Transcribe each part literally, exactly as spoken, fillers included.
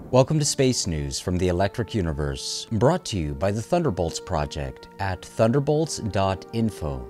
Welcome to Space News from the Electric Universe, brought to you by the Thunderbolts Project at thunderbolts dot info.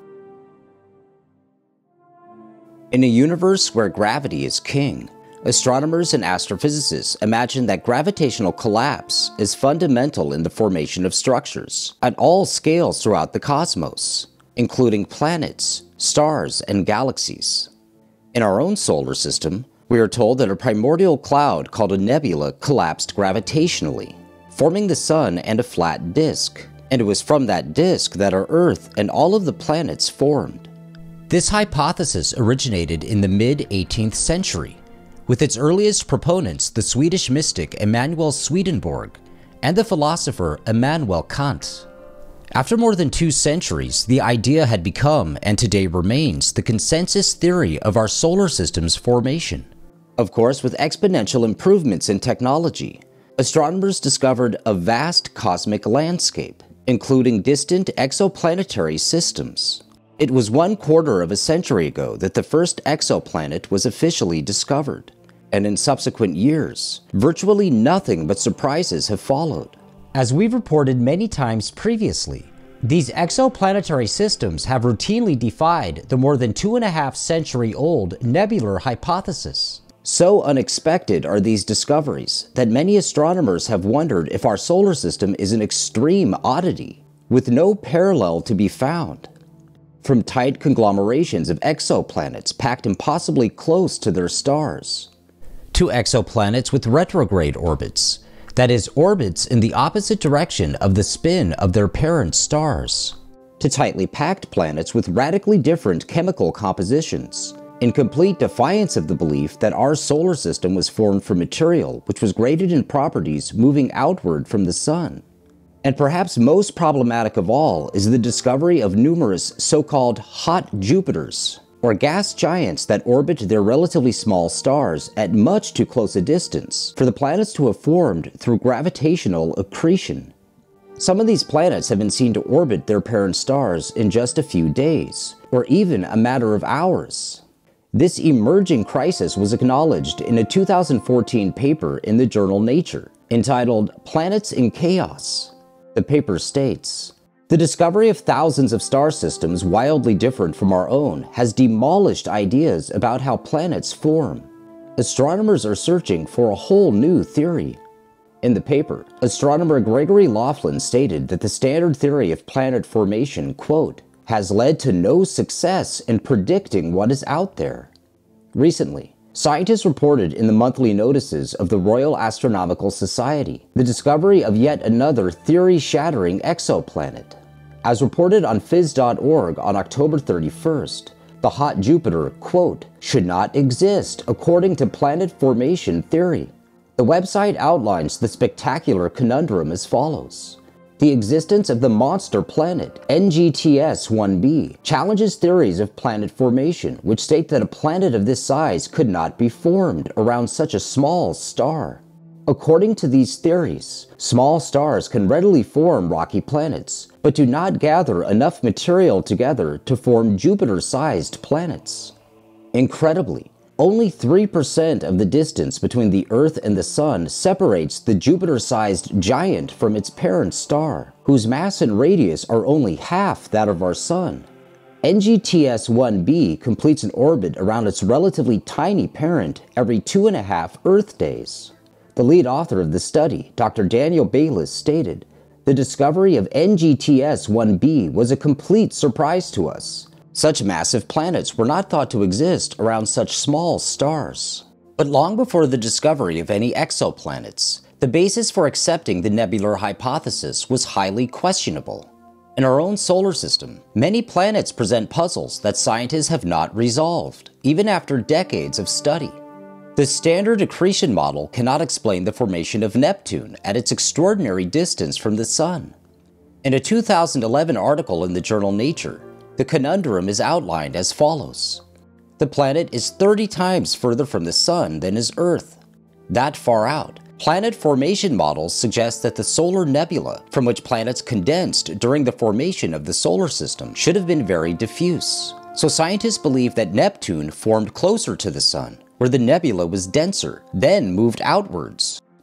In a universe where gravity is king, astronomers and astrophysicists imagine that gravitational collapse is fundamental in the formation of structures at all scales throughout the cosmos, including planets, stars, and galaxies. In our own solar system, we are told that a primordial cloud called a nebula collapsed gravitationally, forming the Sun and a flat disk, and it was from that disk that our Earth and all of the planets formed. This hypothesis originated in the mid eighteenth century, with its earliest proponents the Swedish mystic Emanuel Swedenborg and the philosopher Immanuel Kant. After more than two centuries, the idea had become, and today remains, the consensus theory of our solar system's formation. Of course, with exponential improvements in technology, astronomers discovered a vast cosmic landscape, including distant exoplanetary systems. It was one quarter of a century ago that the first exoplanet was officially discovered, and in subsequent years, virtually nothing but surprises have followed. As we've reported many times previously, these exoplanetary systems have routinely defied the more than two and a half century old nebular hypothesis. So unexpected are these discoveries that many astronomers have wondered if our solar system is an extreme oddity, with no parallel to be found. From tight conglomerations of exoplanets packed impossibly close to their stars, to exoplanets with retrograde orbits, that is, orbits in the opposite direction of the spin of their parent stars, to tightly packed planets with radically different chemical compositions, in complete defiance of the belief that our solar system was formed from material which was graded in properties moving outward from the Sun. And perhaps most problematic of all is the discovery of numerous so-called hot Jupiters, or gas giants that orbit their relatively small stars at much too close a distance for the planets to have formed through gravitational accretion. Some of these planets have been seen to orbit their parent stars in just a few days, or even a matter of hours. This emerging crisis was acknowledged in a two thousand fourteen paper in the journal Nature, entitled Planets in Chaos. The paper states, "The discovery of thousands of star systems wildly different from our own has demolished ideas about how planets form. Astronomers are searching for a whole new theory." In the paper, astronomer Gregory Laughlin stated that the standard theory of planet formation, quote, has led to no success in predicting what is out there. Recently, scientists reported in the monthly notices of the Royal Astronomical Society the discovery of yet another theory-shattering exoplanet. As reported on phys dot org on October thirty-first, the hot Jupiter, quote, should not exist according to planet formation theory. The website outlines the spectacular conundrum as follows. The existence of the monster planet, N G T S one b, challenges theories of planet formation, which state that a planet of this size could not be formed around such a small star. According to these theories, small stars can readily form rocky planets, but do not gather enough material together to form Jupiter-sized planets. Incredibly, only three percent of the distance between the Earth and the Sun separates the Jupiter-sized giant from its parent star, whose mass and radius are only half that of our Sun. N G T S one b completes an orbit around its relatively tiny parent every two and a half Earth days. The lead author of the study, Doctor Daniel Bayliss, stated, "The discovery of N G T S one b was a complete surprise to us. Such massive planets were not thought to exist around such small stars." But long before the discovery of any exoplanets, the basis for accepting the nebular hypothesis was highly questionable. In our own solar system, many planets present puzzles that scientists have not resolved, even after decades of study. The standard accretion model cannot explain the formation of Neptune at its extraordinary distance from the Sun. In a two thousand eleven article in the journal Nature, the conundrum is outlined as follows. The planet is thirty times further from the Sun than is Earth. That far out, planet formation models suggest that the solar nebula, from which planets condensed during the formation of the solar system, should have been very diffuse. So scientists believe that Neptune formed closer to the Sun, where the nebula was denser, then moved outwards.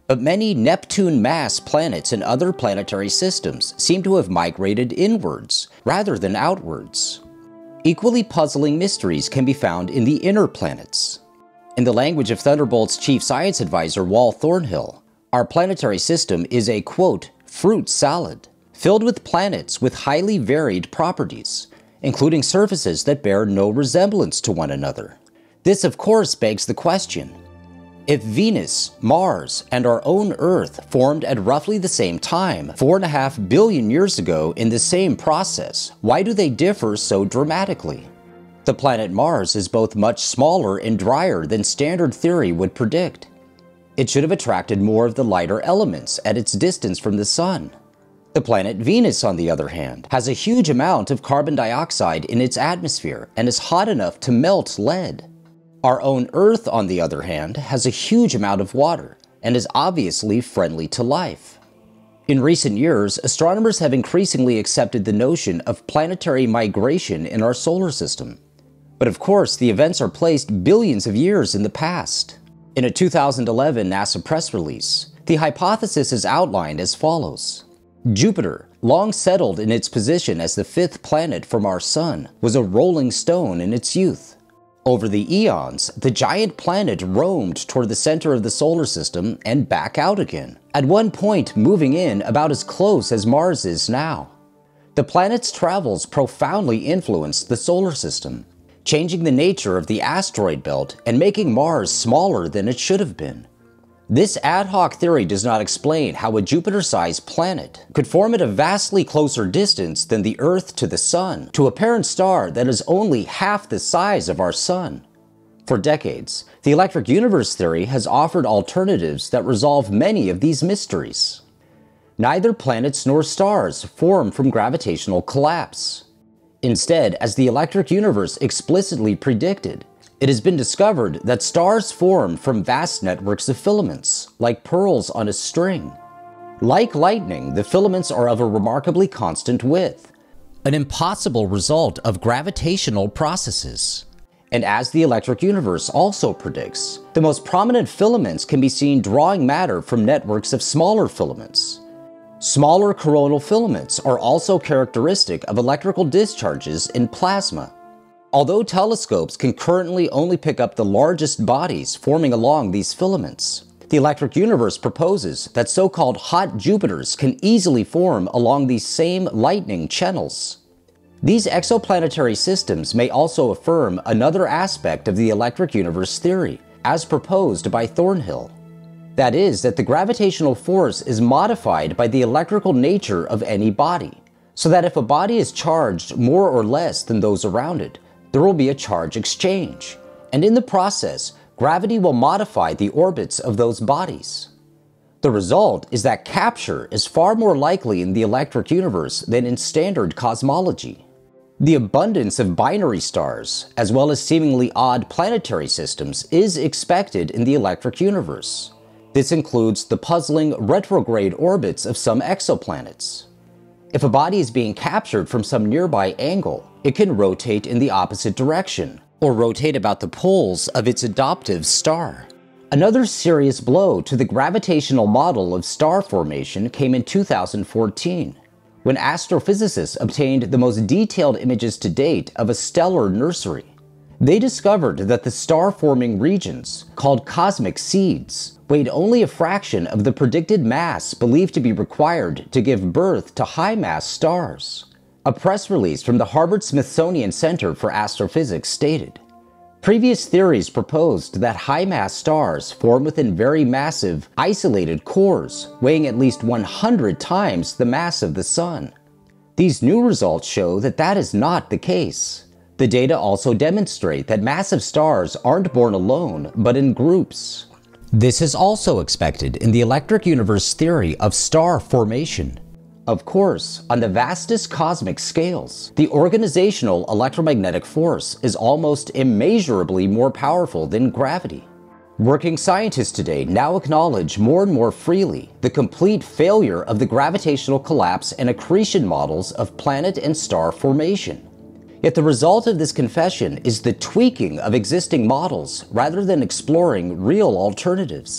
But many Neptune-mass planets and other planetary systems seem to have migrated inwards rather than outwards. Equally puzzling mysteries can be found in the inner planets. In the language of Thunderbolt's chief science advisor Wal Thornhill, our planetary system is a, quote, fruit salad, filled with planets with highly varied properties, including surfaces that bear no resemblance to one another. This, of course, begs the question: if Venus, Mars, and our own Earth formed at roughly the same time, four and a half billion years ago in the same process, why do they differ so dramatically? The planet Mars is both much smaller and drier than standard theory would predict. It should have attracted more of the lighter elements at its distance from the Sun. The planet Venus, on the other hand, has a huge amount of carbon dioxide in its atmosphere and is hot enough to melt lead. Our own Earth, on the other hand, has a huge amount of water and is obviously friendly to life. In recent years, astronomers have increasingly accepted the notion of planetary migration in our solar system. But of course, the events are placed billions of years in the past. In a two thousand eleven NASA press release, the hypothesis is outlined as follows. Jupiter, long settled in its position as the fifth planet from our Sun, was a rolling stone in its youth. Over the eons, the giant planet roamed toward the center of the solar system and back out again, at one point moving in about as close as Mars is now. The planet's travels profoundly influenced the solar system, changing the nature of the asteroid belt and making Mars smaller than it should have been. This ad hoc theory does not explain how a Jupiter-sized planet could form at a vastly closer distance than the Earth to the Sun, to a parent star that is only half the size of our Sun. For decades, the electric universe theory has offered alternatives that resolve many of these mysteries. Neither planets nor stars form from gravitational collapse. Instead, as the electric universe explicitly predicted, it has been discovered that stars form from vast networks of filaments, like pearls on a string. Like lightning, the filaments are of a remarkably constant width, an impossible result of gravitational processes. And as the electric universe also predicts, the most prominent filaments can be seen drawing matter from networks of smaller filaments. Smaller coronal filaments are also characteristic of electrical discharges in plasma. Although telescopes can currently only pick up the largest bodies forming along these filaments, the electric universe proposes that so-called hot Jupiters can easily form along these same lightning channels. These exoplanetary systems may also affirm another aspect of the electric universe theory, as proposed by Thornhill. That is, that the gravitational force is modified by the electrical nature of any body, so that if a body is charged more or less than those around it, there will be a charge exchange, and in the process, gravity will modify the orbits of those bodies. The result is that capture is far more likely in the electric universe than in standard cosmology. The abundance of binary stars, as well as seemingly odd planetary systems, is expected in the electric universe. This includes the puzzling retrograde orbits of some exoplanets. If a body is being captured from some nearby angle, it can rotate in the opposite direction, or rotate about the poles of its adoptive star. Another serious blow to the gravitational model of star formation came in two thousand fourteen, when astrophysicists obtained the most detailed images to date of a stellar nursery. They discovered that the star-forming regions, called cosmic seeds, weighed only a fraction of the predicted mass believed to be required to give birth to high-mass stars. A press release from the Harvard-Smithsonian Center for Astrophysics stated, "Previous theories proposed that high-mass stars form within very massive, isolated cores, weighing at least one hundred times the mass of the Sun. These new results show that that is not the case. The data also demonstrate that massive stars aren't born alone, but in groups." This is also expected in the electric universe theory of star formation. Of course, on the vastest cosmic scales, the organizational electromagnetic force is almost immeasurably more powerful than gravity. Working scientists today now acknowledge more and more freely the complete failure of the gravitational collapse and accretion models of planet and star formation. Yet the result of this confession is the tweaking of existing models rather than exploring real alternatives.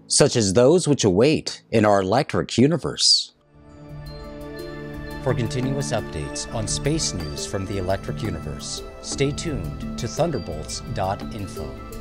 such as those which await in our electric universe. For continuous updates on space news from the electric universe, stay tuned to thunderbolts dot info.